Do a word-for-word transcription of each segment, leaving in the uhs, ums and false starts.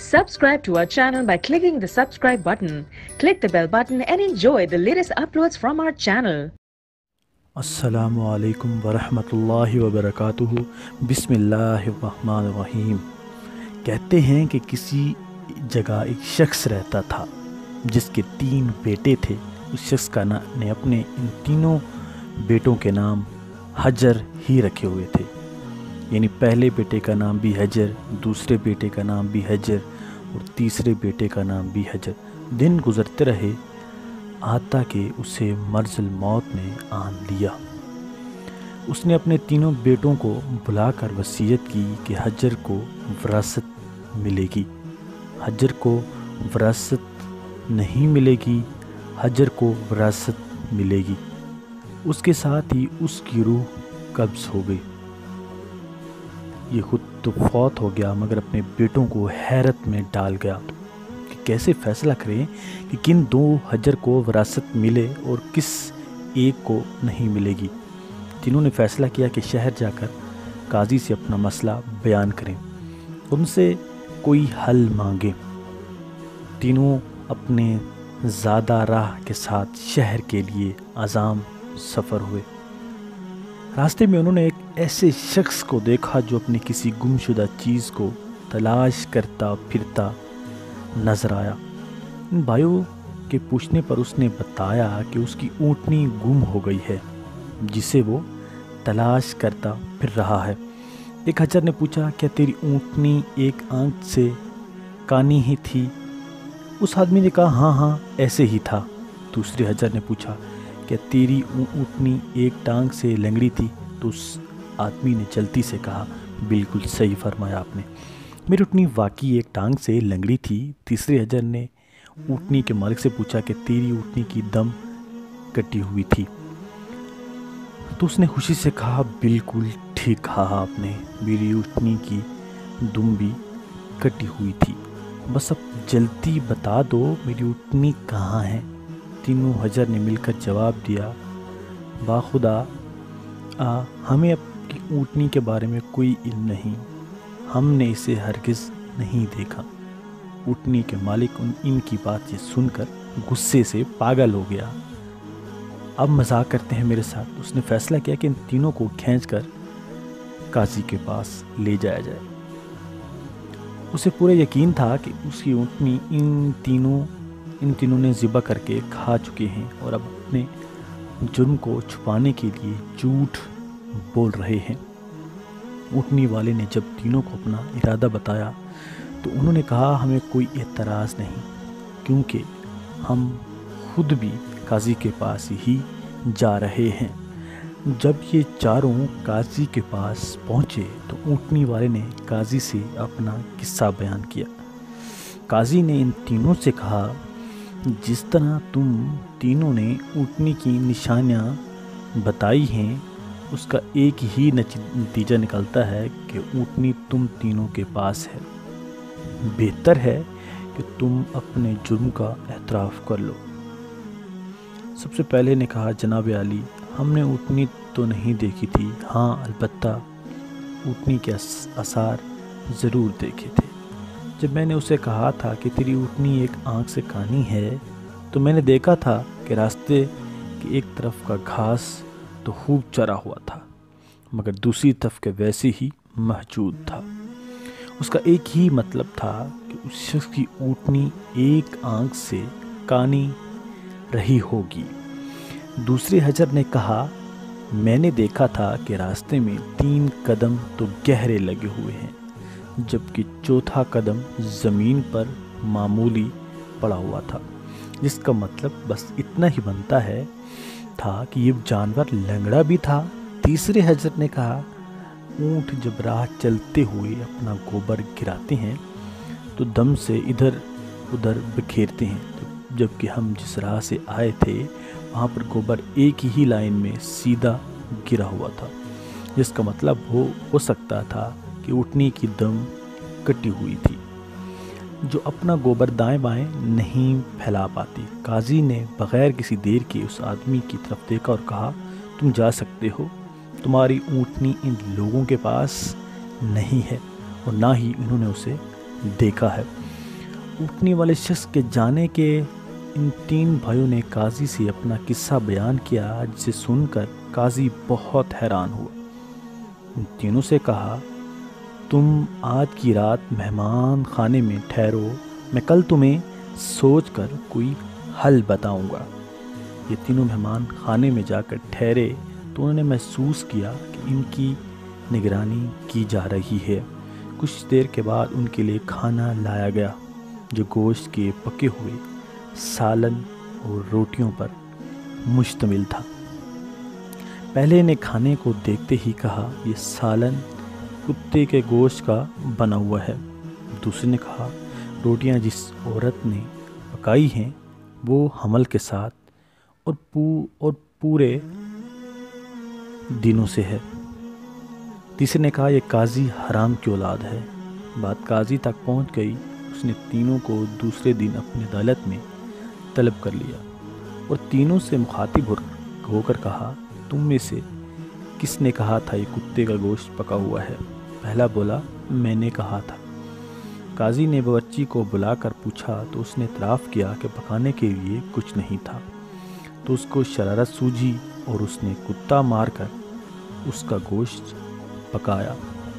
Subscribe to our channel by clicking the subscribe button. Click the bell button and enjoy the latest uploads from our channel. अस्सलामु अलैकुम वरहमतुल्लाहि वबरकातुहू। बिस्मिल्लाहिर्रहमानिर्रहीम। कहते हैं कि किसी जगह एक शख्स रहता था जिसके तीन बेटे थे। उस शख्स का ना ने अपने इन तीनों बेटों के नाम हजर ही रखे हुए थे। यानी पहले बेटे का नाम भी हजर, दूसरे बेटे का नाम भी हजर और तीसरे बेटे का नाम भी हजर। दिन गुजरते रहे, आता कि उसे मर्ज़ुल मौत ने आन लिया। उसने अपने तीनों बेटों को बुलाकर वसीयत की कि हजर को विरासत मिलेगी। हजर को विरासत नहीं मिलेगी, हजर को विरासत मिलेगी। उसके साथ ही उसकी रूह कब्ज़ हो गई। ये खुद तो फौत हो गया मगर अपने बेटों को हैरत में डाल गया कि कैसे फ़ैसला करें कि किन दो हजर को विरासत मिले और किस एक को नहीं मिलेगी। तीनों ने फ़ैसला किया कि शहर जाकर काजी से अपना मसला बयान करें, उनसे कोई हल मांगें। तीनों अपने ज़्यादा राह के साथ शहर के लिए आज़ाम सफ़र हुए। रास्ते में उन्होंने एक ऐसे शख्स को देखा जो अपनी किसी गुमशुदा चीज़ को तलाश करता फिरता नजर आया। इन भाइयों के पूछने पर उसने बताया कि उसकी ऊँटनी गुम हो गई है जिसे वो तलाश करता फिर रहा है। एक हजर ने पूछा, क्या तेरी ऊँटनी एक आंख से कानी ही थी? उस आदमी ने कहा, हाँ हाँ ऐसे ही था। दूसरे हजर ने पूछा, क्या तेरी ऊँटनी एक टांग से लंगड़ी थी? तो उस आदमी ने जल्दी से कहा, बिल्कुल सही फरमाया आपने, मेरी ऊँटनी वाकई एक टांग से लंगड़ी थी। तीसरे हजर ने ऊँटनी के मालिक से पूछा कि तेरी ऊँटनी की दम कटी हुई थी? तो उसने खुशी से कहा, बिल्कुल ठीक कहा आपने, मेरी ऊँटनी की दुम भी कटी हुई थी। बस अब जल्दी बता दो मेरी ऊँटनी कहाँ है? तीनों हजर ने मिलकर जवाब दिया, बाखुदा आ, हमें आपकी ऊँटनी के बारे में कोई इल्म नहीं, हमने इसे हरगिज़ नहीं देखा। ऊँटनी के मालिक उन इनकी बात ये सुनकर गुस्से से पागल हो गया। अब मजाक करते हैं मेरे साथ। उसने फैसला किया कि इन तीनों को खींचकर काजी के पास ले जाया जाए। उसे पूरा यकीन था कि उसकी ऊँटनी इन तीनों इन तीनों ने ज़िबा करके खा चुके हैं और अब अपने जुर्म को छुपाने के लिए झूठ बोल रहे हैं। ऊँटनी वाले ने जब तीनों को अपना इरादा बताया तो उन्होंने कहा, हमें कोई एतराज़ नहीं, क्योंकि हम खुद भी काजी के पास ही जा रहे हैं। जब ये चारों काजी के पास पहुँचे तो ऊँटनी वाले ने काजी से अपना किस्सा बयान किया। काजी ने इन तीनों से कहा, जिस तरह तुम तीनों ने ऊँटनी की निशानियाँ बताई हैं उसका एक ही नतीजा निकलता है कि ऊँटनी तुम तीनों के पास है। बेहतर है कि तुम अपने जुर्म का एतराफ़ कर लो। सबसे पहले ने कहा, जनाब अली, हमने ऊँटनी तो नहीं देखी थी, हाँ अलबत्ता ऊँटनी के आसार ज़रूर देखे थे। जब मैंने उसे कहा था कि तेरी ऊँटनी एक आँख से कानी है तो मैंने देखा था कि रास्ते की एक तरफ का घास तो खूब चरा हुआ था मगर दूसरी तरफ के वैसे ही मौजूद था। उसका एक ही मतलब था कि उस शख्स की ऊँटनी एक आँख से कानी रही होगी। दूसरे हजर ने कहा, मैंने देखा था कि रास्ते में तीन कदम तो गहरे लगे हुए हैं जबकि चौथा कदम ज़मीन पर मामूली पड़ा हुआ था, जिसका मतलब बस इतना ही बनता है था कि ये जानवर लंगड़ा भी था। तीसरे हजर ने कहा, ऊँट जब राह चलते हुए अपना गोबर गिराते हैं तो दम से इधर उधर बिखेरते हैं, तो जबकि हम जिस राह से आए थे वहाँ पर गोबर एक ही लाइन में सीधा गिरा हुआ था, जिसका मतलब हो हो सकता था कि ऊँटनी की दम कटी हुई थी जो अपना गोबर दाएं बाएं नहीं फैला पाती। काजी ने बग़ैर किसी देर के उस आदमी की तरफ देखा और कहा, तुम जा सकते हो, तुम्हारी ऊँटनी इन लोगों के पास नहीं है और ना ही इन्होंने उसे देखा है। اٹھنے والے شخص کے جانے کے ان تین بھائیوں نے قاضی سے اپنا قصہ بیان کیا، جسے سن کر قاضی بہت حیران ہوا۔ ان تینوں سے کہا، تم آج کی رات مہمان خانے میں ٹھہرو، میں کل تمہیں سوچ کر کوئی حل بتاؤں گا۔ یہ تینوں مہمان خانے میں جا کر ٹھہرے تو انہوں نے محسوس کیا کہ ان کی نگرانی کی جا رہی ہے۔ کچھ دیر کے بعد ان کے لیے کھانا لایا گیا، جو گوشت کے پکے ہوئے سالن اور روٹیوں پر مشتمل تھا۔ پہلے نے کھانے کو دیکھتے ہی کہا، یہ سالن کتے کے گوشت کا بنا ہوا ہے۔ دوسرے نے کہا، روٹیاں جس عورت نے پکائی ہیں وہ حمل کے ساتھ اور پو اور پورے دنوں سے ہے۔ تیسرے نے کہا، یہ قاضی حرام کی اولاد ہے۔ بات قاضی تک پہنچ گئی، اس نے تینوں کو دوسرے دن اپنی عدالت میں طلب کر لیا اور تینوں سے مخاطب ہو کر کہا، تم میں سے کس نے کہا تھا یہ کتے کا گوشت پکا ہوا ہے؟ پہلا بولا، میں نے کہا تھا۔ قاضی نے باورچی کو بلا کر پوچھا تو اس نے اعتراف کیا کہ پکانے کے لیے کچھ نہیں تھا۔ تو اس کو شرارت سوجھی اور اس نے کتا مار کر اس کا گوشت پکایا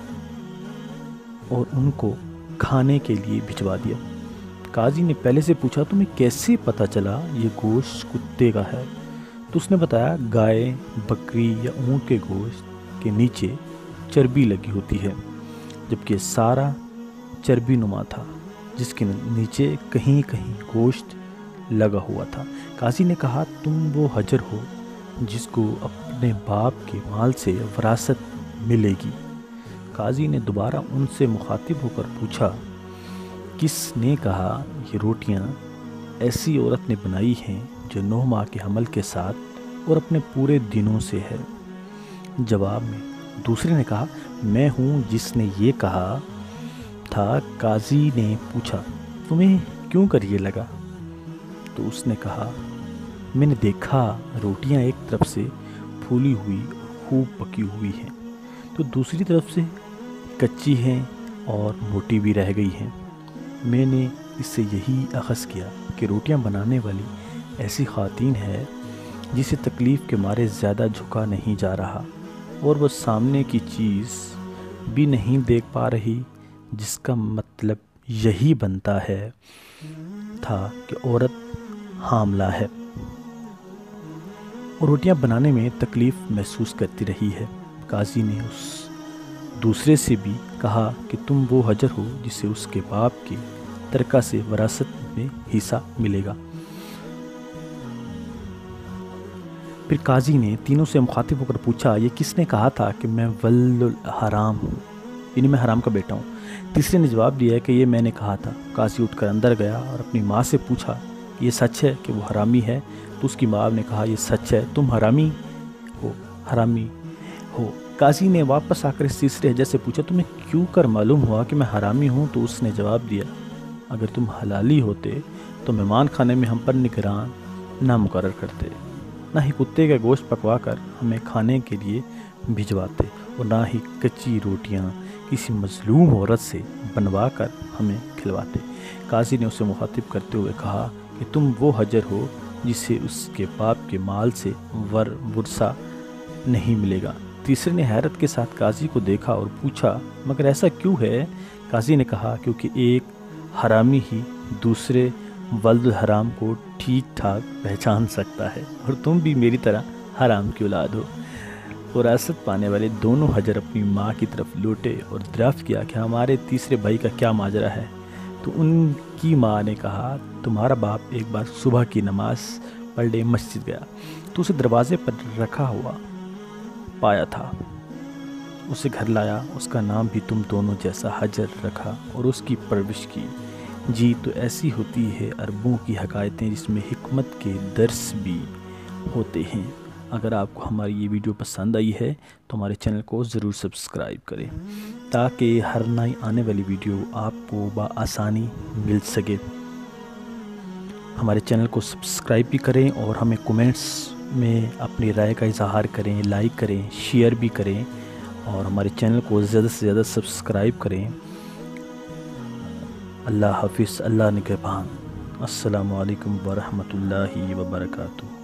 اور ان کو کھانے کے لیے بھجوا دیا۔ قاضی نے پہلے سے پوچھا، تمہیں کیسے پتہ چلا یہ گوشت کتے کا ہے؟ تو اس نے بتایا، گائے، بکری یا اونٹ کے گوشت کے نیچے چربی لگی ہوتی ہے، جبکہ سارا چربی نما تھا، جس کے نیچے کہیں کہیں گوشت لگا ہوا تھا۔ قاضی نے کہا، تم وہ حجر ہو جس کو اپنے باپ کے مال سے وراثت ملے گی۔ قاضی نے دوبارہ ان سے مخاطب ہو کر پوچھا، کس نے کہا یہ روٹیاں ایسی عورت نے بنائی ہیں جو نو ماہ کے حمل کے ساتھ اور اپنے پورے دنوں سے ہے؟ جواب میں دوسرے نے کہا، میں ہوں جس نے یہ کہا تھا۔ قاضی نے پوچھا، تمہیں کیوں کر یہ لگا؟ تو اس نے کہا، میں نے دیکھا روٹیاں ایک طرف سے پھولی ہوئی اور خوب پکی ہوئی ہیں تو دوسری طرف سے کچی ہیں اور موٹی بھی رہ گئی ہیں۔ میں نے اس سے یہی اخذ کیا کہ روٹیاں بنانے والی ایسی خواتین ہے جسے تکلیف کے مارے زیادہ جھکا نہیں جا رہا اور وہ سامنے کی چیز بھی نہیں دیکھ پا رہی، جس کا مطلب یہی بنتا ہے تھا کہ عورت حاملہ ہے اور روٹیاں بنانے میں تکلیف محسوس کرتی رہی ہے۔ قاضی نے اس دوسرے سے بھی کہا کہ تم وہ حجر ہو جسے اس کے باپ کے ترکہ سے وراثت میں حصہ ملے گا۔ پھر قاضی نے تینوں سے مخاطب ہو کر پوچھا، یہ کس نے کہا تھا کہ میں ولد الحرام ہوں، یعنی میں حرام کا بیٹا ہوں؟ تیسرے نے جواب دیا کہ یہ میں نے کہا تھا۔ قاضی اٹھ کر اندر گیا اور اپنی ماں سے پوچھا، یہ سچ ہے کہ وہ حرامی ہے؟ تو اس کی ماں نے کہا، یہ سچ ہے، تم حرامی ہو حرامی ہو۔ قاضی نے واپس آ کر اس تیسرے حجر سے پوچھا، تمہیں کیوں کر معلوم ہوا کہ میں حرامی ہوں؟ تو اس نے جواب دیا، اگر تم حلالی ہوتے تو مہمان خانے میں ہم پر نگران نہ مقرر کرتے، نہ ہی کتے کا گوشت پکوا کر ہمیں کھانے کے لیے بھجواتے اور نہ ہی کچی روٹیاں کسی مظلوم عورت سے بنوا کر ہمیں کھلواتے۔ قاضی نے اسے مخاطب کرتے ہوئے کہا کہ تم وہ حجر ہو جسے اس کے باپ کے مال سے ور ورثہ نہیں ملے گا۔ تیسرے نے حیرت کے ساتھ قاضی کو دیکھا اور پوچھا، مگر ایسا کیوں ہے؟ قاضی نے کہا، کیونکہ ایک حرامی ہی دوسرے ولد الحرام کو ٹھیک ٹھاک پہچان سکتا ہے اور تم بھی میری طرح حرام کی اولاد ہو۔ وراثت پانے والے دونوں حجر اپنی ماں کی طرف لوٹے اور دریافت کیا کہ ہمارے تیسرے بھائی کا کیا ماجرا ہے۔ تو ان کی ماں نے کہا، تمہارا باپ ایک بار صبح کی نماز پڑھنے مسجد گیا تو اسے دروازے پر رکھا ہوا پایا تھا، اسے گھر لایا، اس کا نام بھی تم دونوں جیسا حجر رکھا اور اس کی پرورش کی۔ جی تو ایسی ہوتی ہے عربوں کی حکایتیں جس میں حکمت کے درس بھی ہوتے ہیں۔ اگر آپ کو ہماری یہ ویڈیو پسند آئی ہے تو ہمارے چینل کو ضرور سبسکرائب کریں تاکہ ہر نئی آنے والی ویڈیو آپ کو بآسانی مل سکے۔ ہمارے چینل کو سبسکرائب بھی کریں اور ہمیں کومنٹس میں اپنی رائے کا اظہار کریں، لائک کریں، شیئر بھی کریں اور ہمارے چینل کو زیادہ سے زیادہ سبسکرائب کریں اللہ حافظ، اللہ نگہبان، السلام علیکم ورحمۃ اللہ وبرکاتہ۔